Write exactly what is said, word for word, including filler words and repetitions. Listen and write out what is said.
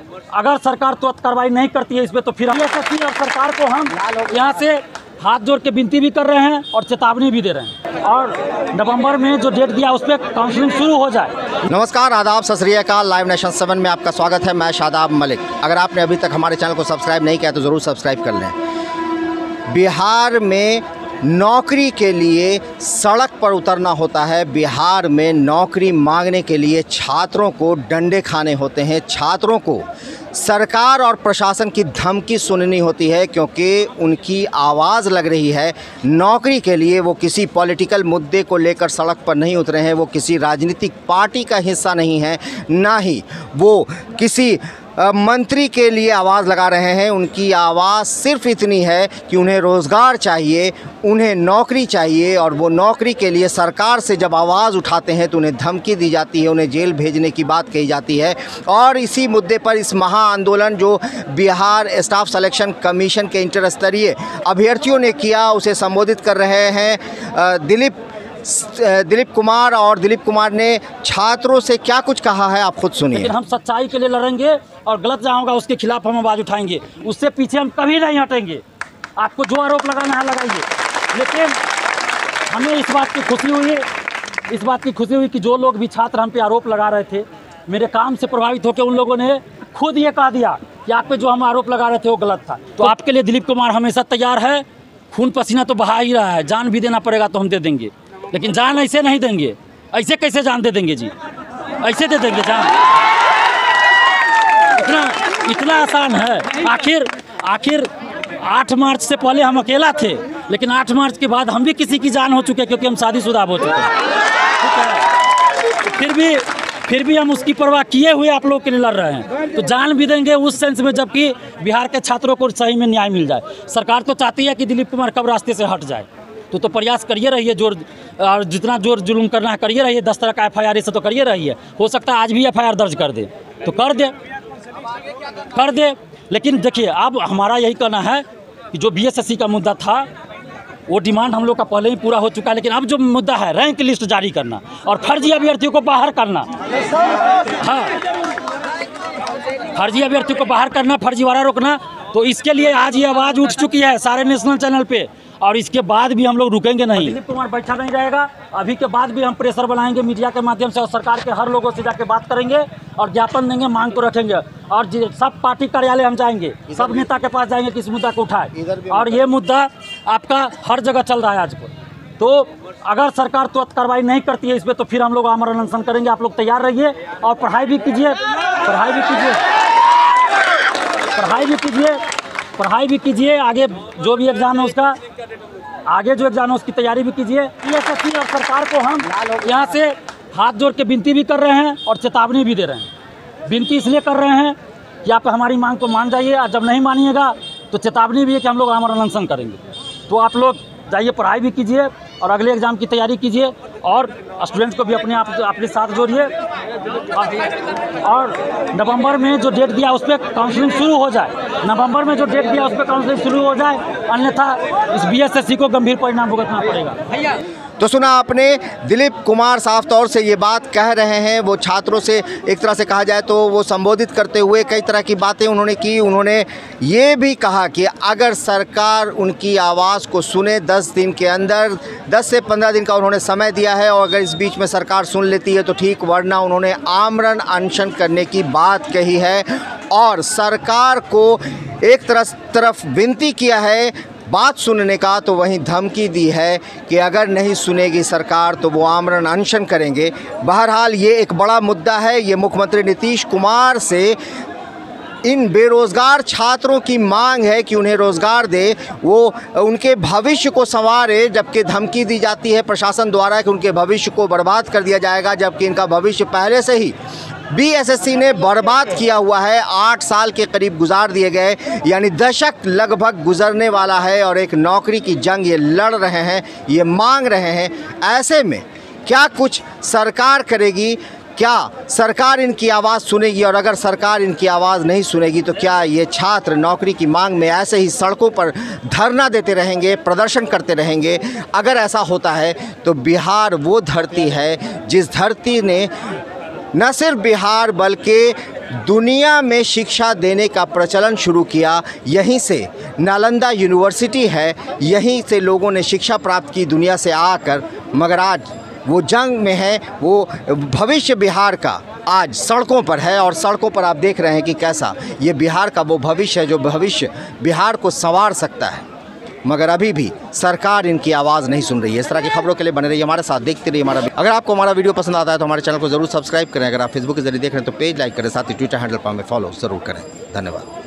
अगर सरकार तुरंत कार्रवाई नहीं करती है इस पर तो फिर हम और सरकार को हम यहाँ से हाथ जोड़ के विनती भी कर रहे हैं और चेतावनी भी दे रहे हैं और नवंबर में जो डेट दिया उस पर काउंसलिंग शुरू हो जाए। नमस्कार, आदाब, सत श्री अकाल। लाइव नेशन सेवन में आपका स्वागत है। मैं शादाब मलिक। अगर आपने अभी तक हमारे चैनल को सब्सक्राइब नहीं किया तो ज़रूर सब्सक्राइब कर लें। बिहार में नौकरी के लिए सड़क पर उतरना होता है। बिहार में नौकरी मांगने के लिए छात्रों को डंडे खाने होते हैं। छात्रों को सरकार और प्रशासन की धमकी सुननी होती है क्योंकि उनकी आवाज़ लग रही है नौकरी के लिए। वो किसी पॉलिटिकल मुद्दे को लेकर सड़क पर नहीं उतरे हैं, वो किसी राजनीतिक पार्टी का हिस्सा नहीं है, ना ही वो किसी मंत्री के लिए आवाज़ लगा रहे हैं। उनकी आवाज़ सिर्फ इतनी है कि उन्हें रोज़गार चाहिए, उन्हें नौकरी चाहिए और वो नौकरी के लिए सरकार से जब आवाज़ उठाते हैं तो उन्हें धमकी दी जाती है, उन्हें जेल भेजने की बात कही जाती है। और इसी मुद्दे पर इस महा आंदोलन जो बिहार स्टाफ सिलेक्शन कमीशन के इंटर स्तरीय अभ्यर्थियों ने किया, उसे संबोधित कर रहे हैं दिलीप दिलीप कुमार। और दिलीप कुमार ने छात्रों से क्या कुछ कहा है, आप खुद सुनिए। लेकिन हम सच्चाई के लिए लड़ेंगे और गलत जहाँ होगा उसके खिलाफ हम आवाज़ उठाएंगे। उससे पीछे हम कभी नहीं हटेंगे। आपको जो आरोप लगाना है लगाइए, लेकिन हमें इस बात की खुशी हुई इस बात की खुशी हुई कि जो लोग भी छात्र हम पे आरोप लगा रहे थे, मेरे काम से प्रभावित होकर उन लोगों ने खुद ये कह दिया कि आप पे जो हम आरोप लगा रहे थे वो गलत था। तो आपके लिए दिलीप कुमार हमेशा तैयार है। खून पसीना तो बहा ही रहा है, जान भी देना पड़ेगा तो हम दे देंगे, लेकिन जान ऐसे नहीं देंगे। ऐसे कैसे जान दे देंगे जी? ऐसे दे देंगे जान? इतना इतना आसान है? आखिर आखिर आठ मार्च से पहले हम अकेला थे, लेकिन आठ मार्च के बाद हम भी किसी की जान हो चुके क्योंकि हम शादीशुदा हो चुके हैं। ठीक है, फिर भी फिर भी हम उसकी परवाह किए हुए आप लोग के लिए लड़ रहे हैं। तो जान भी देंगे उस सेंस में जबकि बिहार के छात्रों को सही में न्याय मिल जाए। सरकार तो चाहती है कि दिलीप कुमार कब रास्ते से हट जाए, तो तो प्रयास करिए रहिए, जोर और जितना जोर जुल्म करना है करिए रहिए। दस तरह का एफ आई आर से तो करिए रहिए। हो सकता है आज भी एफ आई आर दर्ज कर दे तो कर दे कर दे लेकिन देखिए, अब हमारा यही कहना है कि जो बी एस एस सी का मुद्दा था वो डिमांड हम लोग का पहले ही पूरा हो चुका है। लेकिन अब जो मुद्दा है रैंक लिस्ट जारी करना और फर्जी अभ्यर्थियों को बाहर करना, हाँ, फर्जी अभ्यर्थियों को बाहर करना, फर्जीवाड़ा रोकना, तो इसके लिए आज ये आवाज़ उठ चुकी है सारे नेशनल चैनल पे। और इसके बाद भी हम लोग रुकेंगे नहीं। दिलीप कुमार बैठा नहीं रहेगा। अभी के बाद भी हम प्रेशर बनाएंगे मीडिया के माध्यम से और सरकार के हर लोगों से जाके बात करेंगे और ज्ञापन देंगे, मांग को रखेंगे और सब पार्टी कार्यालय हम जाएंगे, सब नेता के पास जाएंगे कि इस मुद्दा को उठाए। और ये मुद्दा आपका हर जगह चल रहा है आज पर। तो अगर सरकार तुरंत कार्रवाई नहीं करती है इस पर तो फिर हम लोग आमरण अनशन करेंगे। आप लोग तैयार रहिए और पढ़ाई भी कीजिए पढ़ाई भी कीजिए पढ़ाई भी कीजिए पढ़ाई भी कीजिए आगे जो भी एग्ज़ाम है उसका आगे जो एग्ज़ाम है उसकी तैयारी भी कीजिए। एसएससी और सरकार को हम यहाँ से हाथ जोड़ के विनती भी कर रहे हैं और चेतावनी भी दे रहे हैं। विनती इसलिए कर रहे हैं कि आप हमारी मांग को मान जाइए और जब नहीं मानिएगा तो चेतावनी भी है कि हम लोग आमरण अनशन करेंगे। तो आप लोग जाइए, पढ़ाई भी कीजिए और अगले एग्ज़ाम की तैयारी कीजिए और स्टूडेंट्स को भी अपने आप अपने साथ जोड़िए। और नवंबर में जो डेट दिया उस पर काउंसलिंग शुरू हो जाए नवंबर में जो डेट दिया उस पर काउंसलिंग शुरू हो जाए, अन्यथा इस बी एस एस सी को गंभीर परिणाम भुगतना पड़ेगा। तो सुना आपने, दिलीप कुमार साफ तौर से ये बात कह रहे हैं। वो छात्रों से एक तरह से कहा जाए तो वो संबोधित करते हुए कई तरह की बातें उन्होंने की। उन्होंने ये भी कहा कि अगर सरकार उनकी आवाज़ को सुने दस दिन के अंदर, दस से पंद्रह दिन का उन्होंने समय दिया है और अगर इस बीच में सरकार सुन लेती है तो ठीक, वरना उन्होंने आमरण अनशन करने की बात कही है। और सरकार को एक तरफ तरफ विनती किया है बात सुनने का, तो वहीं धमकी दी है कि अगर नहीं सुनेगी सरकार तो वो आमरण अनशन करेंगे। बहरहाल ये एक बड़ा मुद्दा है। ये मुख्यमंत्री नीतीश कुमार से इन बेरोज़गार छात्रों की मांग है कि उन्हें रोज़गार दे, वो उनके भविष्य को संवारे, जबकि धमकी दी जाती है प्रशासन द्वारा कि उनके भविष्य को बर्बाद कर दिया जाएगा, जबकि इनका भविष्य पहले से ही बी एस एस सी ने बर्बाद किया हुआ है। आठ साल के करीब गुजार दिए गए, यानी दशक लगभग गुजरने वाला है और एक नौकरी की जंग ये लड़ रहे हैं, ये मांग रहे हैं। ऐसे में क्या कुछ सरकार करेगी? क्या सरकार इनकी आवाज़ सुनेगी? और अगर सरकार इनकी आवाज़ नहीं सुनेगी तो क्या ये छात्र नौकरी की मांग में ऐसे ही सड़कों पर धरना देते रहेंगे, प्रदर्शन करते रहेंगे? अगर ऐसा होता है तो बिहार वो धरती है जिस धरती ने न सिर्फ बिहार बल्कि दुनिया में शिक्षा देने का प्रचलन शुरू किया, यहीं से नालंदा यूनिवर्सिटी है, यहीं से लोगों ने शिक्षा प्राप्त की दुनिया से आकर। मगर आज वो जंग में है, वो भविष्य बिहार का आज सड़कों पर है और सड़कों पर आप देख रहे हैं कि कैसा ये बिहार का वो भविष्य है जो भविष्य बिहार को संवार सकता है। मगर अभी भी सरकार इनकी आवाज़ नहीं सुन रही है। इस तरह की खबरों के लिए बने रहिए हमारे साथ, देखते रहिए हमारा। अगर आपको हमारा वीडियो पसंद आता है तो हमारे चैनल को जरूर सब्सक्राइब करें। अगर आप फेसबुक के जरिए देख रहे हैं तो पेज लाइक करें, साथ ही ट्विटर हैंडल पर हमें फॉलो ज़रूर करें। धन्यवाद।